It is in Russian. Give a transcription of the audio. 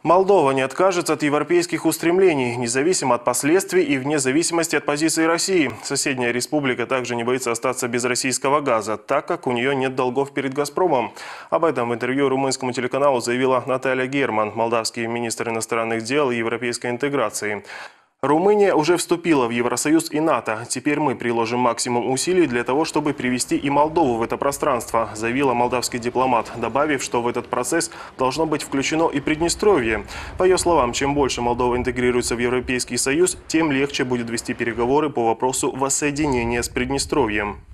Молдова не откажется от европейских устремлений, независимо от последствий и вне зависимости от позиции России. Соседняя республика также не боится остаться без российского газа, так как у нее нет долгов перед «Газпромом». Об этом в интервью румынскому телеканалу заявила Наталья Герман, молдавский министр иностранных дел и европейской интеграции. Румыния уже вступила в Евросоюз и НАТО. Теперь мы приложим максимум усилий для того, чтобы привести и Молдову в это пространство, заявила молдавский дипломат, добавив, что в этот процесс должно быть включено и Приднестровье. По ее словам, чем больше Молдова интегрируется в Европейский Союз, тем легче будет вести переговоры по вопросу воссоединения с Приднестровьем.